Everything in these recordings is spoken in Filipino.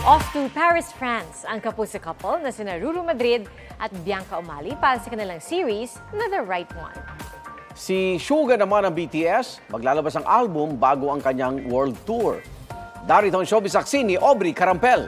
Off to Paris, France, ang Kapuso couple na sina Ruru Madrid at Bianca Umali para sa kanilang series na The Right One. Si Suga naman ng BTS, maglalabas ang album bago ang kanyang world tour. Darito ang showbiz saksi ni Aubrey Carampel.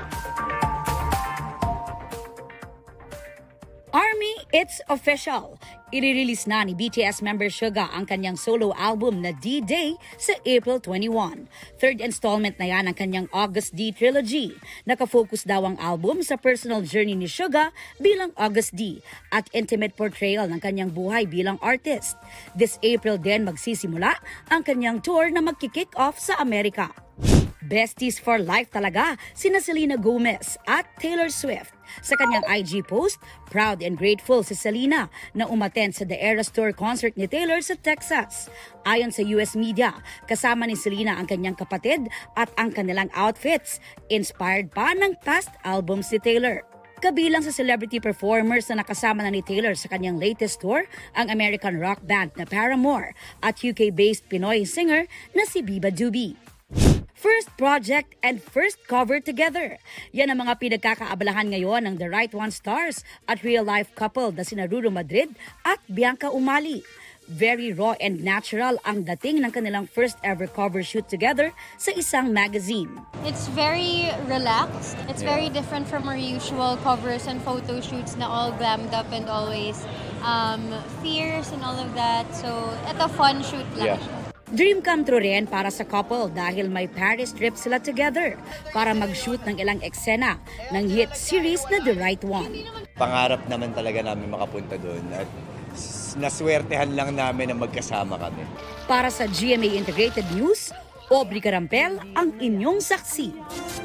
Army, it's official! I-release na ni BTS member Suga ang kanyang solo album na D-Day sa April 21. Third installment na yan ang kanyang August D trilogy. Nakafocus daw ang album sa personal journey ni Suga bilang August D at intimate portrayal ng kanyang buhay bilang artist. This April din magsisimula ang kanyang tour na magki-kick off sa Amerika. Besties for life talaga sina Selena Gomez at Taylor Swift. Sa kanyang IG post, proud and grateful si Selena na umattend sa The Eras Tour concert ni Taylor sa Texas. Ayon sa US media, kasama ni Selena ang kanyang kapatid at ang kanilang outfits, inspired pa ng past albums ni Taylor. Kabilang sa celebrity performers na nakasama na ni Taylor sa kanyang latest tour, ang American rock band na Paramore at UK-based Pinoy singer na si Biba Dubi. First project and first cover together. Yan ang mga pinagkakaabalahan ngayon ng The Right One stars at real-life couple na sina Ruru Madrid at Bianca Umali. Very raw and natural ang dating ng kanilang first ever cover shoot together sa isang magazine. It's very relaxed. It's very different from our usual covers and photo shoots na all glammed up and always fierce and all of that. So, ito fun shoot lang siya. Dream come true rin para sa couple dahil may Paris trip sila together para mag-shoot ng ilang eksena ng hit series na The Right One. Pangarap naman talaga namin makapunta doon at naswertehan lang namin na magkasama kami. Para sa GMA Integrated News, Aubrey Carampel ang inyong saksi.